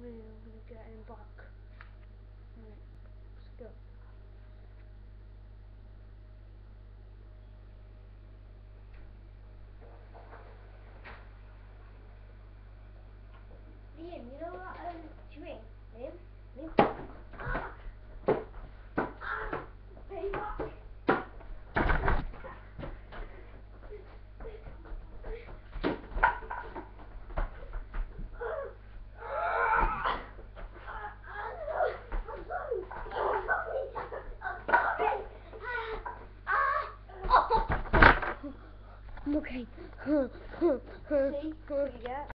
I'm gonna get him back. Right, let's go. Liam, you know that string? Liam? Payback. I'm okay. See? What you get?